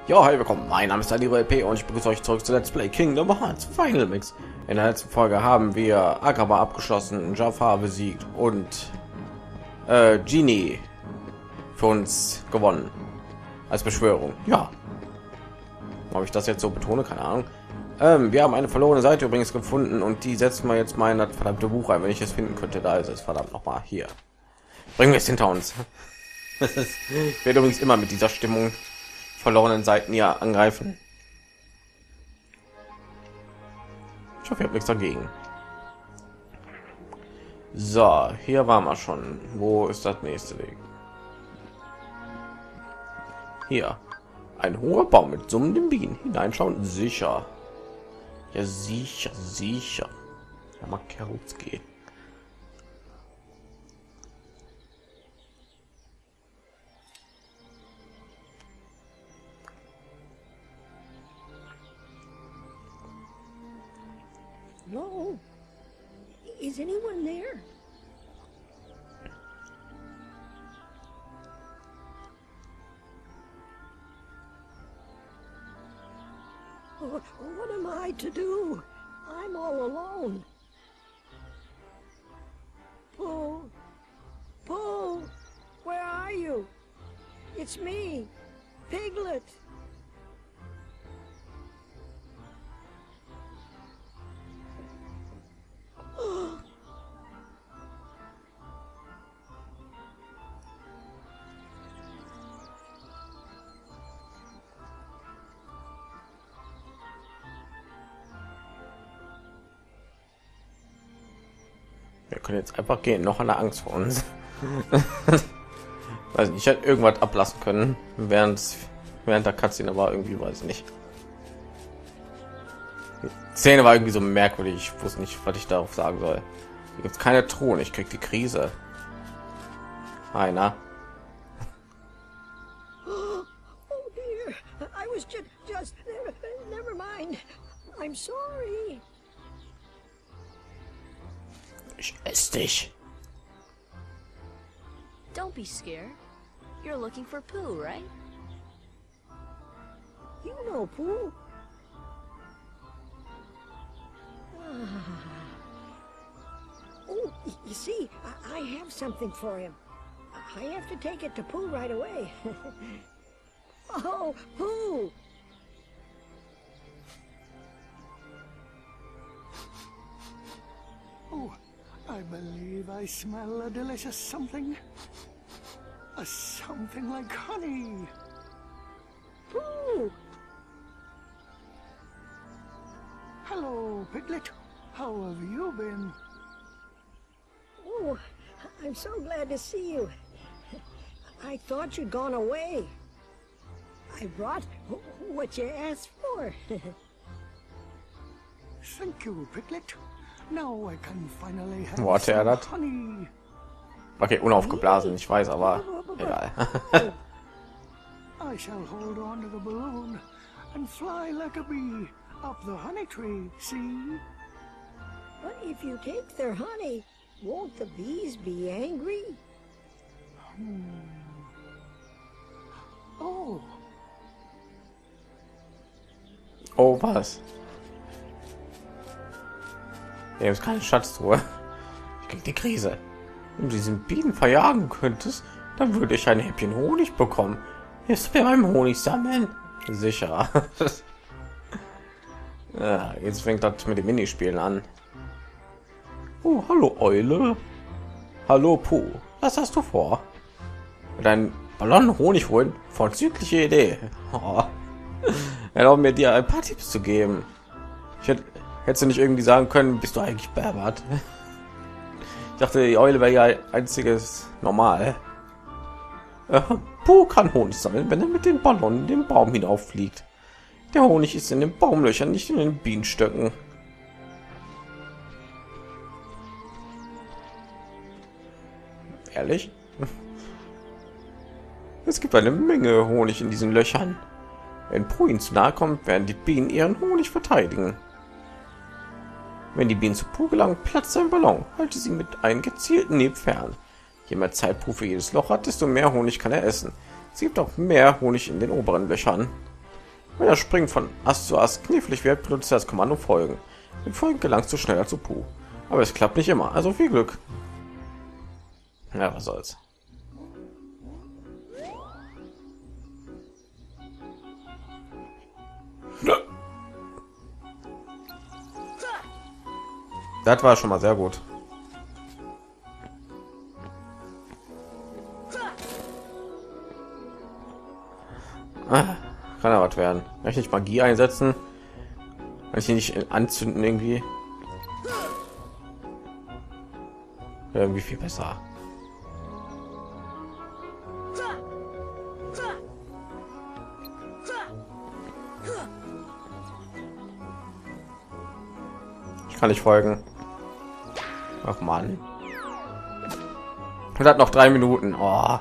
Ja, hi, willkommen. Mein Name ist Aliro LP und ich begrüße euch zurück zu Let's Play Kingdom Hearts Final Mix. In der letzten Folge haben wir Agrabah abgeschlossen, Jafar besiegt und Genie für uns gewonnen als Beschwörung. Ja, ob ich das jetzt so betone, keine Ahnung. Wir haben eine verlorene Seite übrigens gefunden und die setzen wir jetzt mal in das verdammte Buch ein, wenn ich es finden könnte. Da ist es, verdammt noch mal hier. Bringen wir es hinter uns. Ich werde übrigens immer mit dieser Stimmung verlorenen Seiten ja angreifen. Ich hoffe, ihr habt nichts dagegen. So, hier waren wir schon. Wo ist das nächste Weg? Hier. Ein hoher Baum mit summenden Bienen. Hineinschauen, sicher. Ja, sicher, sicher. Ja, Makerutski. Hello? Is anyone there? What am I to do? I'm all alone. Pooh, Pooh, where are you? It's me, Piglet. Wir können jetzt einfach gehen. Noch eine Angst vor uns. Weiß nicht, ich hätte irgendwas ablassen können während der Cutscene, aber irgendwie weiß ich nicht. Die Szene war irgendwie so merkwürdig. Ich wusste nicht, was ich darauf sagen soll. Hier gibt es keine Thron. Ich krieg die Krise. Einer. Oh dear, I was just never mind. I'm sorry. Ich esse dich. Don't be scared. You're looking for Pooh, right? You know Pooh. Oh, you see, I have something for him. I have to take it to Pooh right away. Oh, Pooh! Oh, I believe I smell a delicious something. A something like honey. Pooh! Hello, Piglet. How have you been? Oh, I'm so glad to see you. I thought you'd gone away. I brought what you asked for. Thank you, Piglet. Now I can finally have Wo hatte er some das? honey. Okay, unaufgeblasen, ich weiß, aber egal. I shall hold on to the balloon and fly like a bee up the honey tree, see? But if you take their honey, won't the bees be angry? Oh, Oh, was? Hier ist keine Schatztruhe. Ich krieg die Krise. Wenn du diesen Bienen verjagen könntest, dann würde ich ein Häppchen Honig bekommen. Jetzt bei meinem Honig sammeln. Sicher. Ja, jetzt fängt das mit dem Minispielen an. Oh, hallo Eule. Hallo Pooh. Was hast du vor? Mit einem Ballon Honig holen? Vorzügliche Idee. Oh. Erlaube mir dir ein paar Tipps zu geben. Hättest du nicht irgendwie sagen können, bist du eigentlich Berbert? Ich dachte, die Eule wäre ja einziges normal. Pooh kann Honig sammeln, wenn er mit den Ballonen den Baum hinauffliegt. Der Honig ist in den Baumlöchern, nicht in den Bienenstöcken. Ehrlich? Es gibt eine Menge Honig in diesen Löchern. Wenn Pooh ihnen zu nahe kommt, werden die Bienen ihren Honig verteidigen. Wenn die Bienen zu Pooh gelangen, platzt sein Ballon. Halte sie mit einem gezielten Hieb fern. Je mehr Zeit Pooh für jedes Loch hat, desto mehr Honig kann er essen. Es gibt auch mehr Honig in den oberen Löchern. Wenn das Springen von Ast zu Ast knifflig wird, benutzt er das Kommando Folgen. Mit Folgen gelangst du schneller zu Puh. Aber es klappt nicht immer, also viel Glück. Ja, was soll's. Das war schon mal sehr gut. Kann ja was werden. Kann ich nicht Magie einsetzen? Kann ich ihn nicht anzünden irgendwie? Irgendwie viel besser. Ich kann nicht folgen. Ach man. Und hat noch 3 Minuten. Oh.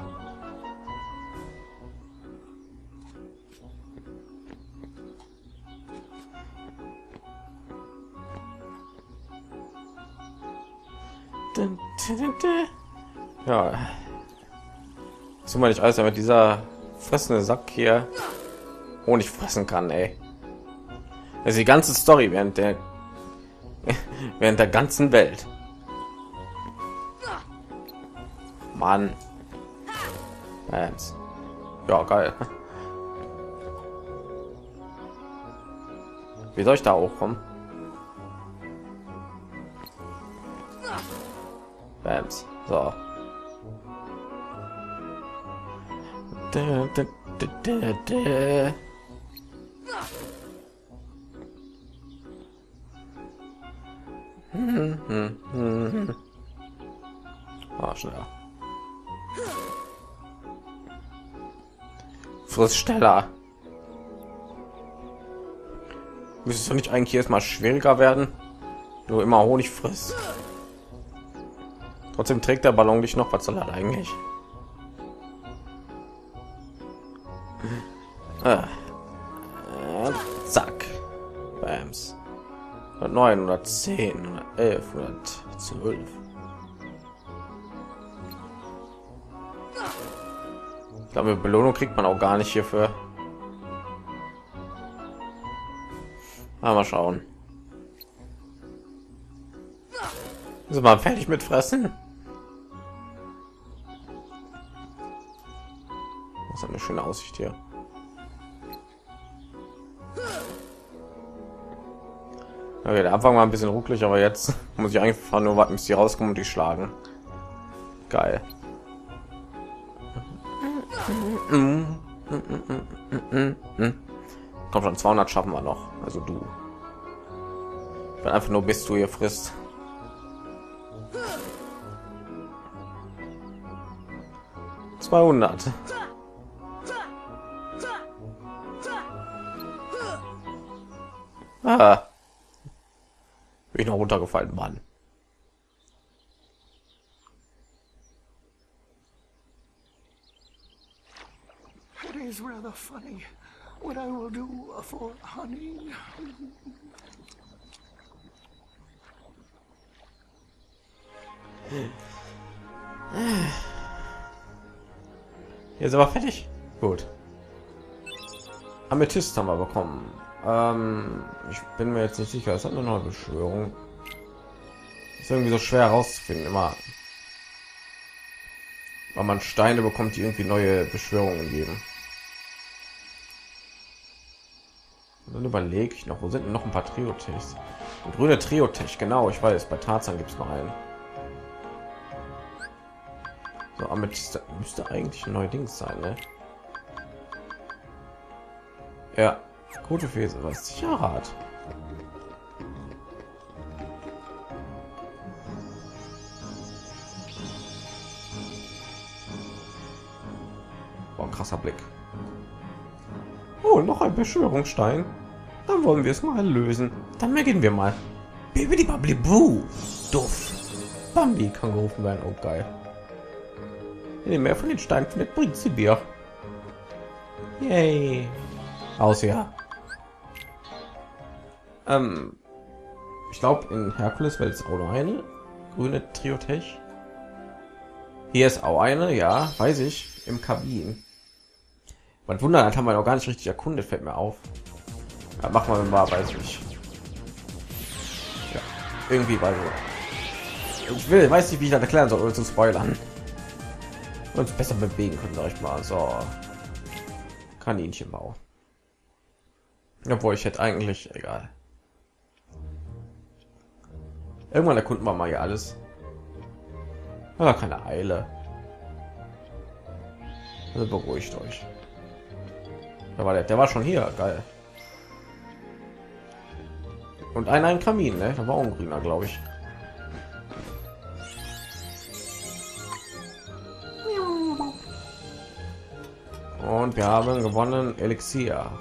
Ja. So meine ich alles, damit dieser fressende Sack hier Honig fressen kann, ey. Also die ganze Story während der ganzen Welt. Mann. Ja, geil. Wie soll ich da hochkommen? Bams. So. Ah, schneller. Friss schneller. Müsste es doch nicht eigentlich erstmal schwieriger werden? Du immer Honig frisst. Trotzdem trägt der Ballon dich noch. Was soll er eigentlich? Zack. Bams. 109, 110, 111, 112. Ich glaube, Belohnung kriegt man auch gar nicht hierfür. Mal schauen. Sind wir fertig mit Fressen? Das ist eine schöne Aussicht hier. Okay, der Anfang war ein bisschen ruckelig, aber jetzt muss ich einfach nur warten, bis die rauskommen und die schlagen. Geil. Komm schon, 200 schaffen wir noch. Also du. Ich bin einfach nur, bis du hier frisst. ...200. Ah. Bin ich noch runtergefallen, Mann. It is rather funny what I will do for honey. Jetzt aber fertig. Gut. Amethyst haben wir bekommen. Ich bin mir jetzt nicht sicher. Es hat eine neue Beschwörung. Ist irgendwie so schwer herauszufinden. Immer, weil man Steine bekommt, die irgendwie neue Beschwörungen geben. Und dann überlege ich noch, wo sind denn noch ein paar Triotechs? Ein grüne Triotech, genau. Ich weiß, bei Tarzan gibt es noch einen. So, Amethyst müsste eigentlich ein neues Ding sein, ne? Ja. Gute Fäse, was sicher hat. Boah, krasser Blick. Oh, noch ein Beschwörungsstein. Dann wollen wir es mal lösen. Dann beginnen wir mal. Bibidi babli boo. Duff. Bambi kann gerufen werden. Oh, geil. Je mehr von den Steinen findet, bringt sie Bier. Yay. Aus, ja. Ich glaube, in Herkules wird es auch noch eine grüne Triotech. Hier ist auch eine, ja, weiß ich, im Kabin. Man wundert, haben wir noch gar nicht richtig erkundet, fällt mir auf. Ja, mach mal mal, weiß ich. Ja, irgendwie weiß ich. Weiß nicht, wie ich das erklären soll, ohne zu spoilern. Uns besser bewegen können, sag ich mal. So, Kaninchenbau. Obwohl ich hätte eigentlich egal. Irgendwann erkunden wir mal hier alles. Aber keine Eile. Also beruhigt euch. Da war der war schon hier, geil. Und ein Kamin, ne? Da war auch ein grüner, glaube ich. Und wir haben gewonnen Elixier.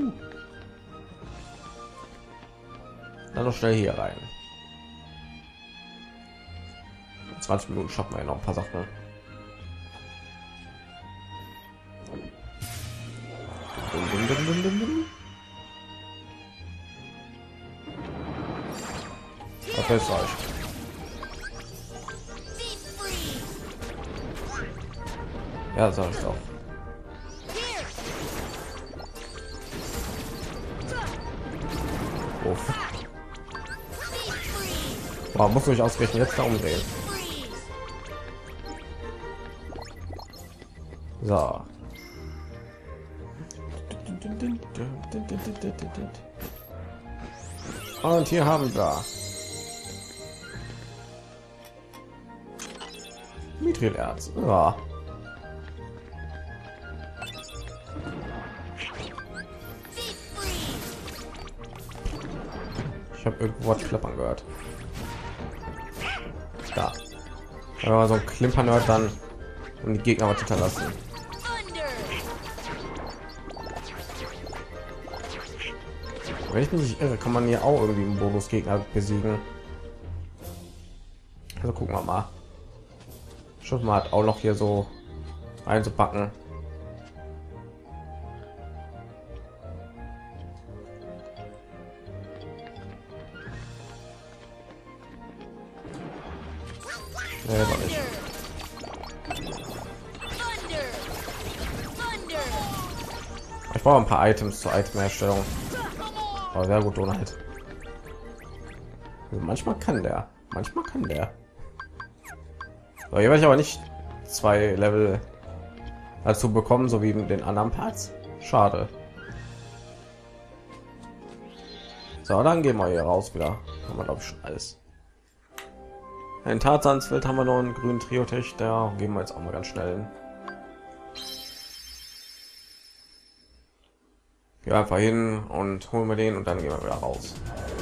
Dann noch schnell hier rein. 20 Minuten schaffen wir ja noch ein paar Sachen. Was ist euch? Ja, sag ich doch. Uff. Wow, muss ich ausgerechnet jetzt da umdrehen. So. Und hier haben wir Mithril-Erz. Ja. Ich habe irgendwo was klappern gehört. Da. Wenn man so ein Klimpern hört, dann um die Gegner was hinterlassen. Wenn ich mich nicht irre, kann man hier auch irgendwie einen Bonus-Gegner besiegen. Also gucken wir mal. Schon mal hat auch noch hier so einzupacken. Nee, doch nicht. Ich brauche ein paar Items zur Item-Herstellung. Aber sehr gut, Donald. Also manchmal kann der. Manchmal kann der. So, hier werde ich aber nicht 2 Level dazu bekommen, so wie in den anderen Parts. Schade. So, dann gehen wir hier raus wieder. Haben wir glaube ich schon alles. In Tarzansfeld haben wir noch einen grünen Trio-Tech, da gehen wir jetzt auch mal ganz schnell hin. Gehen wir einfach hin und holen wir den und dann gehen wir wieder raus.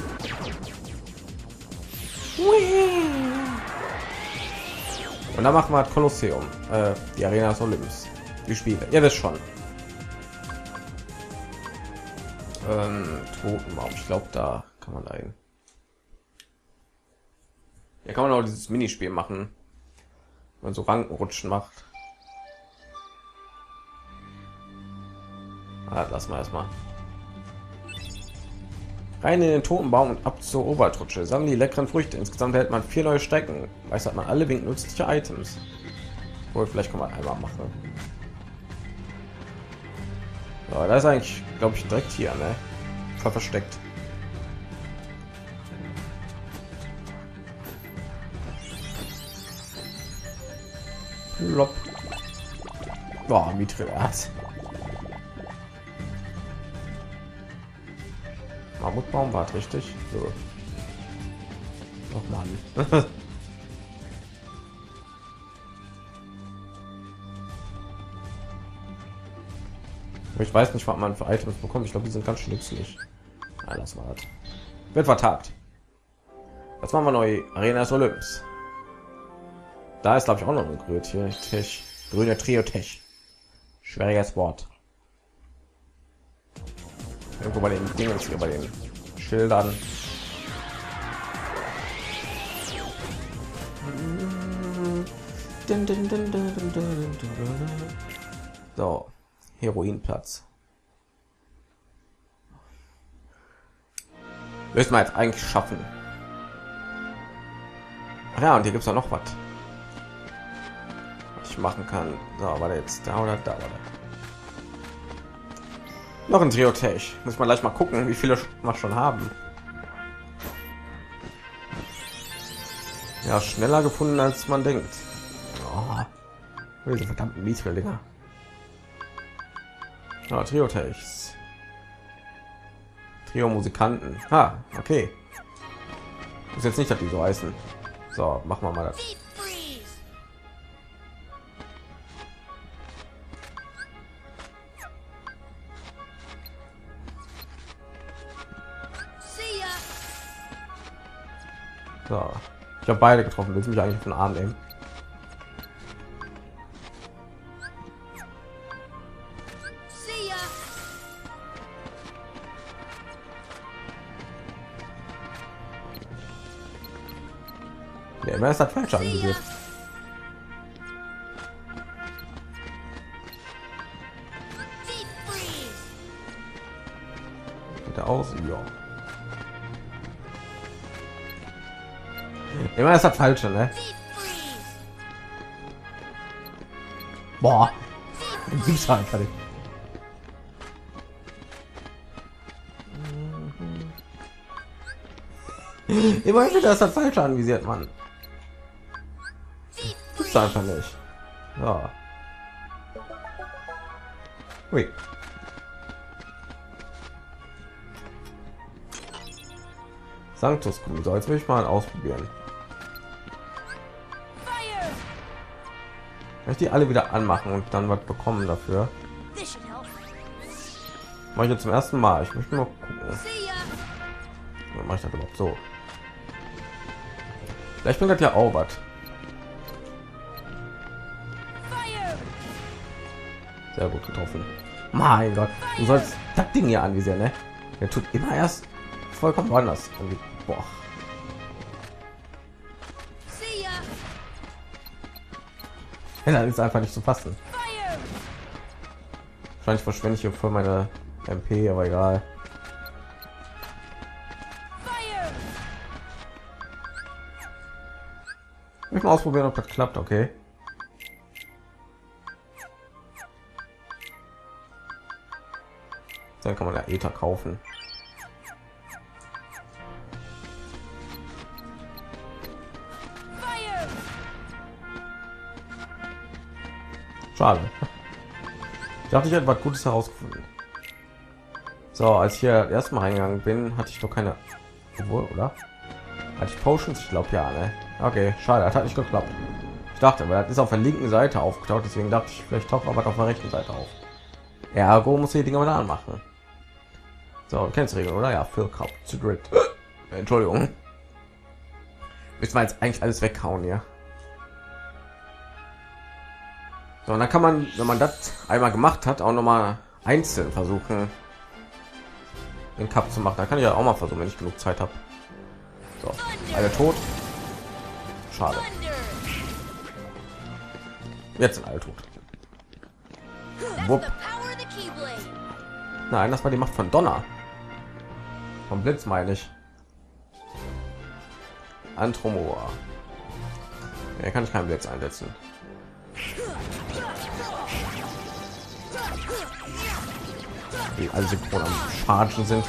Und dann machen wir das Kolosseum, die Arena des Olymps, die Spiele. Ihr wisst schon. Totenbaum, ich glaube, da kann man da hin. Ja, kann man auch dieses Minispiel machen, wenn man so Rankenrutschen macht. Lass mal erstmal rein in den Totenbaum und ab zur Obertrutsche. Sammeln die leckeren Früchte. Insgesamt hält man 4 neue Strecken. Weiß hat man alle wegen nützliche Items. Wohl, vielleicht kann man einmal machen. Ja, da ist eigentlich, glaube ich, direkt hier, ne? Versteckt. Plop. Boah, Mithril-Erz. Mammutbaum war richtig. So. Noch mal. Ich weiß nicht, was man für Items bekommt. Ich glaube, die sind ganz schön nützlich. Ja, lass mal. Wird vertagt. Jetzt machen wir neu Arena des Olymps. Da ist glaube ich auch noch ein grüner Trio-Tech. Schwieriges Wort. Irgendwo bei den Dingen hier, bei den Schildern. So, Heroinplatz. Müssen wir jetzt eigentlich schaffen. Ach ja, und hier gibt es noch was, was ich machen kann. So, aber jetzt da oder da oder. Noch ein Trio-Tech. Muss man gleich mal gucken, wie viele wir schon haben. Ja, schneller gefunden, als man denkt. Oh, diese verdammten Mietrillinger. Ja, Trio-Techs. Trio-Musikanten. Ha, okay. Ist jetzt nicht, dass die so heißen. So, machen wir mal das. So. Ich habe beide getroffen. Willst du mich eigentlich auf den Arm nehmen? Ja, immer ist das falsch anvisiert. Sieht er aus? Ja. Immer ist das falsche, ne? Boah, gibt's einfach nicht. Immer wieder ist das falsche anvisiert, Mann. Gibt's einfach nicht. Ja. Ui. Sanctus Gummi. So, jetzt will ich mal ausprobieren. Kann ich die alle wieder anmachen und dann was bekommen dafür? Mache ich jetzt zum ersten Mal. Ich möchte mal gucken. Mache ich das überhaupt so? Vielleicht bringt das ja auch was. Sehr gut getroffen. Mein Gott, du sollst das Ding hier anvisieren, ne? Der tut immer erst vollkommen anders. Boah. Ja, das ist einfach nicht zu fassen. Wahrscheinlich verschwende ich hier voll meine MP, aber egal. Ich will mal ausprobieren, ob das klappt, okay. Dann kann man ja Ether kaufen. Schade. Ich dachte, ich hätte was Gutes herausgefunden. So, als ich hier erstmal reingegangen bin, hatte ich doch keine, obwohl, oder? Hatte ich Potions? Ich glaube ja, ne? Okay, schade, das hat nicht geklappt. Ich dachte, weil das ist auf der linken Seite aufgetaucht, deswegen dachte ich, vielleicht taucht aber auf der rechten Seite auf. Ergo muss ich die Dinger mal anmachen. So, kennst du Regeln, oder? Ja, Phil Cup zu dritt. Entschuldigung. Müssen wir jetzt eigentlich alles weghauen hier. So, und dann kann man, wenn man das einmal gemacht hat, auch noch mal einzeln versuchen, den Cup zu machen. Da kann ich ja auch mal versuchen, wenn ich genug Zeit habe. So, alle tot. Schade. Jetzt sind alle tot. Wupp. Nein, das war die Macht von Donner. Vom Blitz meine ich. Antromoa. Er kann ich keinen Blitz einsetzen. Die alle synchron am Chargen sind.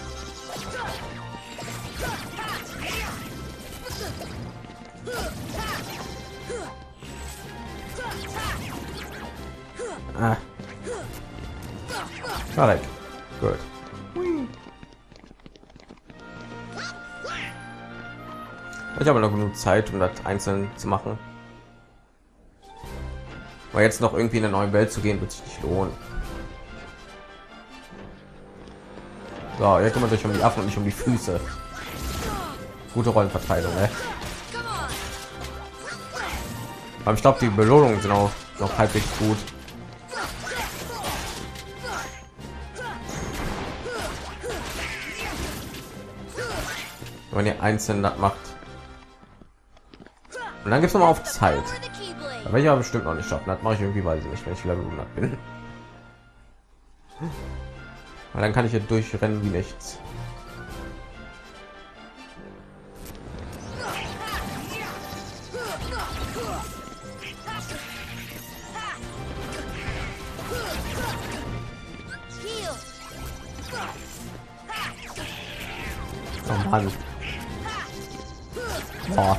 Ah. Schade. Gut. Ich habe noch genug Zeit, um das einzeln zu machen. Weil jetzt noch irgendwie in eine neue Welt zu gehen, wird sich nicht lohnen. So, hier kümmert sich um die Affen und nicht um die Füße. Gute Rollenverteilung, ne? Aber ich glaube, die Belohnungen sind auch noch halbwegs gut. Wenn ihr einzeln das macht. Und dann gibt es noch mal auf Zeit. Da werde ich aber bestimmt noch nicht schaffen. Das mache ich irgendwie, weiß ich nicht, wenn ich Level 100 bin. Weil dann kann ich hier durchrennen wie nichts. Oh Mann. Boah.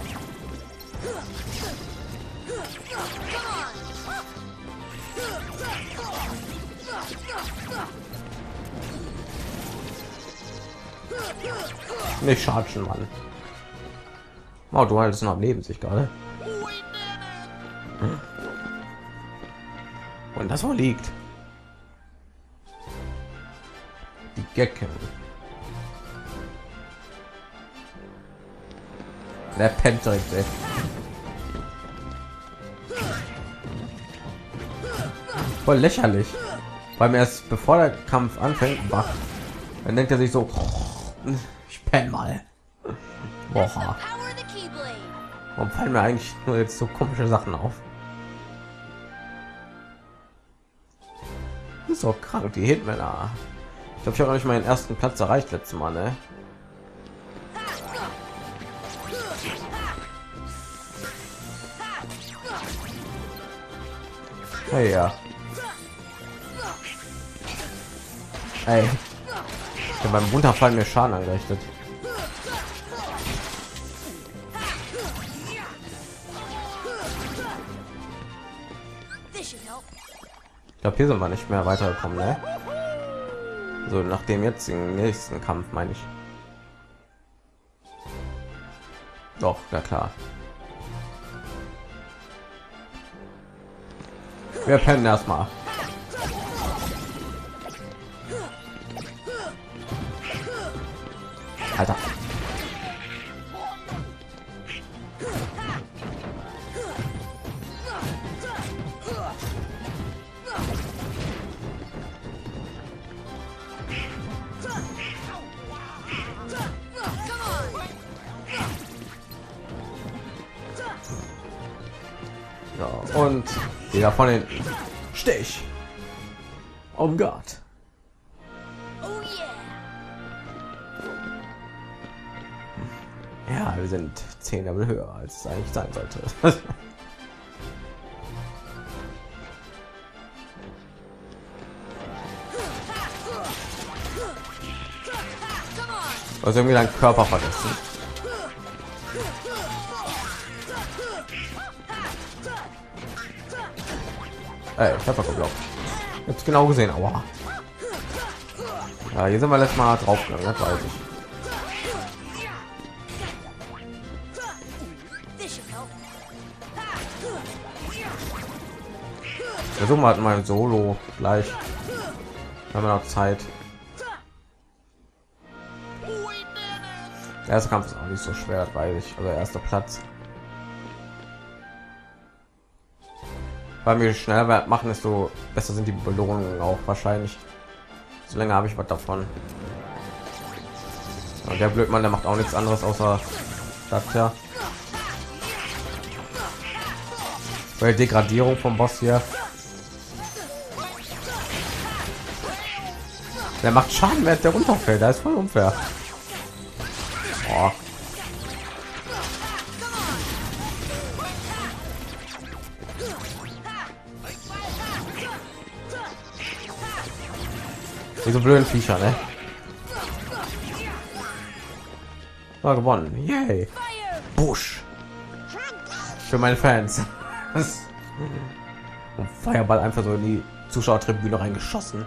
Nicht schatschen, Mann. Oh, du haltest noch am Leben sich gerade. Und das wo liegt. Die Gecken. Der pennt direkt, ey. Voll lächerlich. Weil erst bevor der Kampf anfängt, wach. Dann denkt er sich so, ich penn mal. Boah. Warum fallen mir eigentlich nur jetzt so komische Sachen auf? Das ist auch krank, die Hitmänner. Ich glaube, ich habe noch nicht meinen ersten Platz erreicht letztes Mal, ne? Hey, ja. Ey. Ich habe beim Runterfallen mir Schaden angerichtet. Ich glaube, hier sind wir nicht mehr weitergekommen, ne? So, nach dem jetzigen nächsten Kampf, meine ich. Doch, na klar. Wir pennen erstmal. Alter. So, und wieder von den Stich. Oh Gott. Ja, wir sind 10 Level höher, als es eigentlich sein sollte. Also irgendwie deinen Körper vergessen. Ey, ich habe geglaubt. Jetzt genau gesehen, aua. Ja, hier sind wir letztes Mal drauf gegangen, das weiß ich. Versuchen wir halt mal Solo gleich. Haben wir noch Zeit. Der erste Kampf ist auch nicht so schwer, weil ich, also erster Platz. Weil wir schneller wir machen, desto besser sind die Belohnungen auch wahrscheinlich. So länger habe ich was davon. Und der Blödmann, der macht auch nichts anderes außer das ja. Weil Degradierung vom Boss hier. Der macht Schaden, während der runterfällt. Da ist voll unfair. Oh. Diese blöden Viecher, ne? War gewonnen. Yay. Busch. Für meine Fans. Und Feuerball einfach so in die Zuschauertribüne reingeschossen.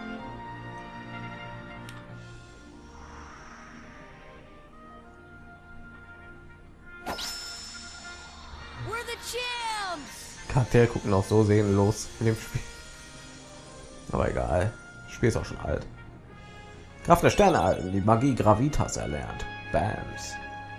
Charaktere gucken auch so seelenlos in dem Spiel. Aber egal. Das Spiel ist auch schon alt. Kraft der Sterne erhalten, die Magie Gravitas erlernt. Bams.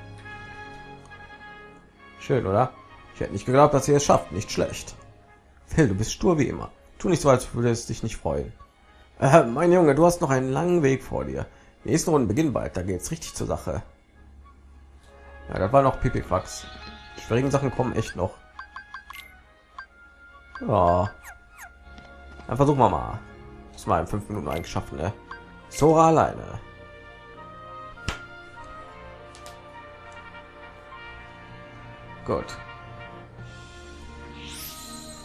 Schön, oder? Ich hätte nicht geglaubt, dass ihr es schafft. Nicht schlecht. Phil, du bist stur wie immer. Tu nicht so, als würde es dich nicht freuen. Mein Junge, du hast noch einen langen Weg vor dir. Die nächsten Runden beginnen bald, da geht's richtig zur Sache. Ja, das war noch Pipifax. Schwierigen Sachen kommen echt noch. Ja. Dann versuchen wir mal. Das mal in 5 Minuten eigentlich schaffen, ne? Sora alleine. Gut.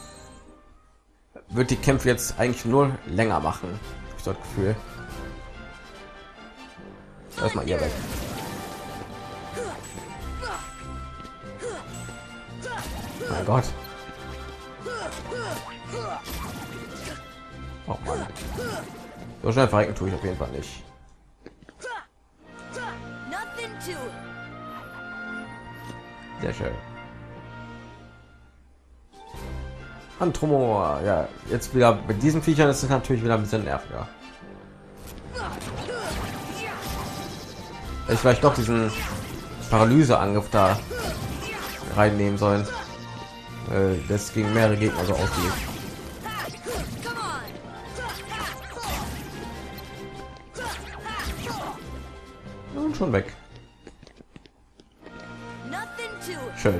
Wird die Kämpfe jetzt eigentlich nur länger machen? Ich habe das Gefühl. Erstmal hier weg. Mein Gott. Oh Mann. So schnell verrecken tue ich auf jeden Fall nicht. Nothing to it. Sehr schön. Antromor, ja, jetzt wieder mit diesen Viechern ist es natürlich wieder ein bisschen nerviger. Ich vielleicht doch diesen Paralyseangriff da reinnehmen sollen. Das gegen mehrere Gegner so aussieht. Come on. Und schon weg. Nothing to it. Schön.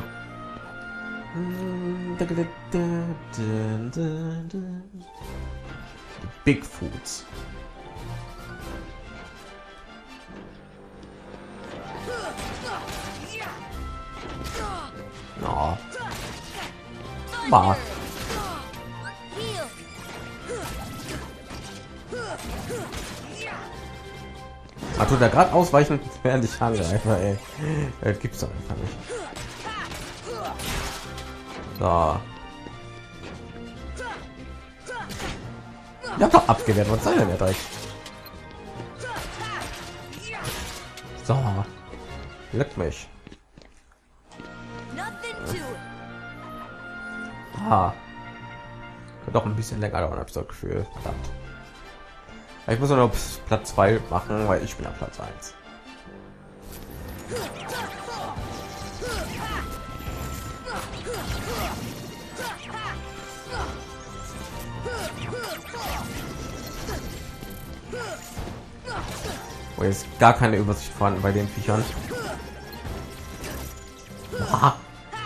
Bigfoots. No. Bah. Heal. Man tut da gerade ausweichen, während ich angreife, ey. Das gibt's doch einfach nicht. So. Ich hab doch abgewehrt, was soll denn der Dreck? So. Leck mich. Nothing to it. Ah. Könnte doch ein bisschen länger dauern, habe ich das Gefühl. Verdammt. Ich muss noch Platz 2 machen, weil ich bin auf Platz 1. Wo jetzt gar keine Übersicht vorhanden bei den Viechern. Aha.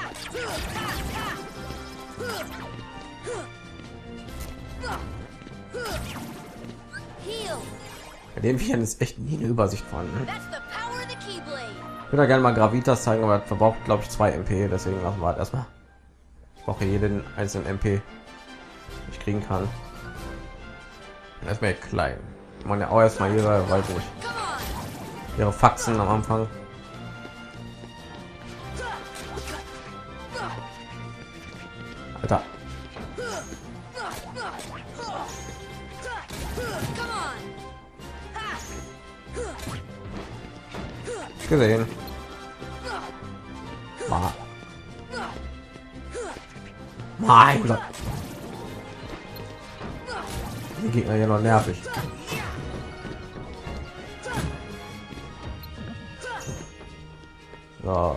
Heal. Bei den Viechern ist echt nie eine Übersicht vorhanden. That's the power of the Keyblade. Ich würde gerne mal Gravitas zeigen, aber das verbraucht glaube ich 2 MP, deswegen lassen wir halt erstmal. Ich brauche jeden einzelnen MP, den ich kriegen kann. Erstmal klein. Man ja auch erstmal ihre, weiß nicht, Come on. ihre Faxen am Anfang. Alter, Come on. gesehen. Ma. Mein Gott. Die Gegner hier noch nervig. So.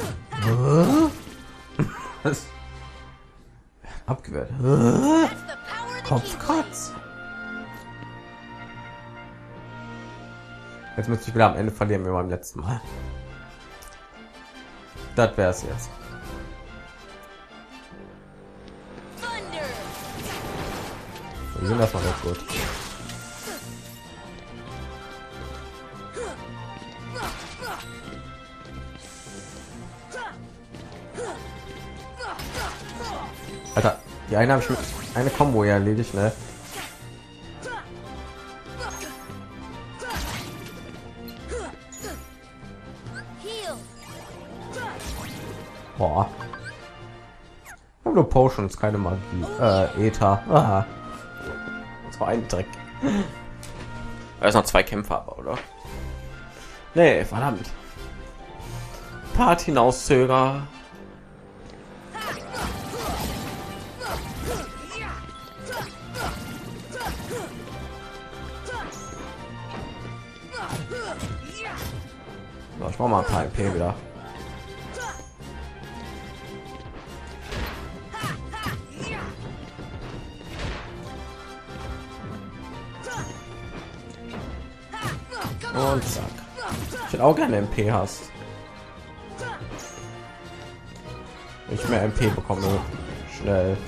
Was? Abgewehrt. That's the power of the Keyblade. Kopfkratz. Jetzt müsste ich wieder am Ende verlieren wie beim letzten Mal. Das wäre es jetzt. Thunder. Wir sind das mal ganz gut. Alter, die eine habe ich mit eine Combo ja erledigt, ne? Heal. Boah. Ich habe nur Potions, keine Magie. Ether. Aha. Das war ein Dreck. Da ist noch 2 Kämpfer, aber oder? Nee, verdammt. Part hinauszöger. So, ich brauche mal ein paar MP wieder. Und zack. Ich hätte auch gerne MP hast. Ich mehr MP bekomme. Schnell.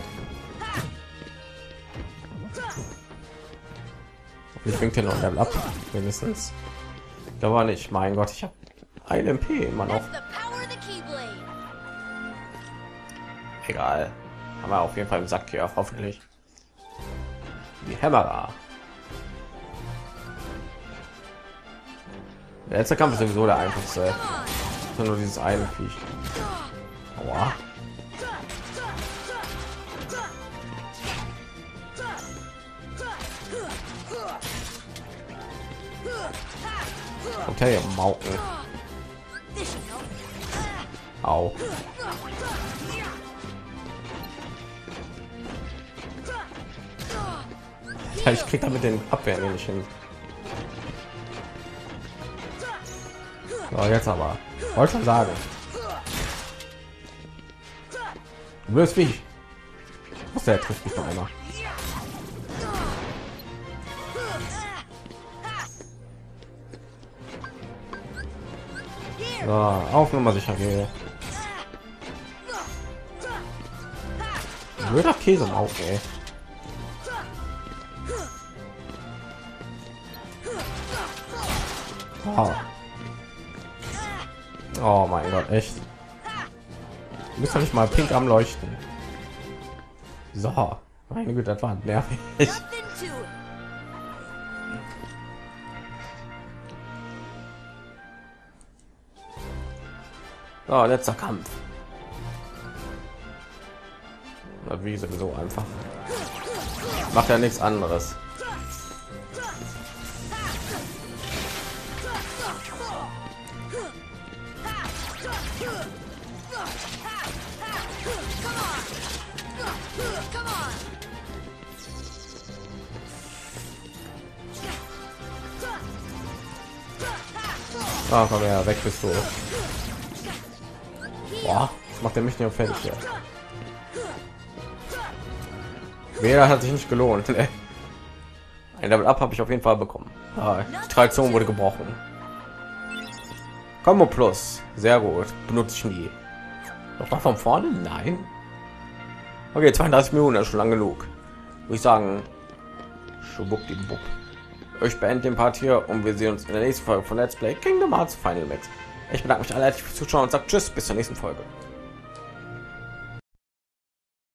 Ich bringt hier noch ein Level ab. Mindestens. Da war nicht. Mein Gott, ich habe ein MP immer noch. That's the power of the Keyblade. Egal. Haben wir auf jeden Fall im Sack hier, hoffentlich. Die Hämmerer. Der letzte Kampf ist sowieso der einfachste. Nur dieses eine Viech. Aua. Okay, Mauken. Au. Ja, ich krieg damit den Abwehren nicht hin. So, jetzt aber. Wollte schon sagen. Du wirst wie. Was der trifft mich noch immer. So, auf Nummer sicher gehe. Blöder Käse im Auge, ey. Oh. Oh mein Gott, echt. Du bist doch nicht mal pink am Leuchten. So, meine Güte, das war nervig. So, letzter Kampf. Na, wie sowieso einfach. Macht ja nichts anderes. Ah, komm her, weg bist du. Boah, das macht er mich nicht fertig hier. Wer hat sich nicht gelohnt. Ein Level Up habe ich auf jeden Fall bekommen. Ah, die Tradition wurde gebrochen. Combo Plus, sehr gut. Benutze ich nie. Noch mal von vorne? Nein. Okay, 32 Minuten ist schon lang genug. Würde ich sagen, schwuppdiwupp. Ich beende den Part hier und wir sehen uns in der nächsten Folge von Let's Play Kingdom Hearts Final Mix. Ich bedanke mich alle herzlich fürs Zuschauen und sage Tschüss, bis zur nächsten Folge.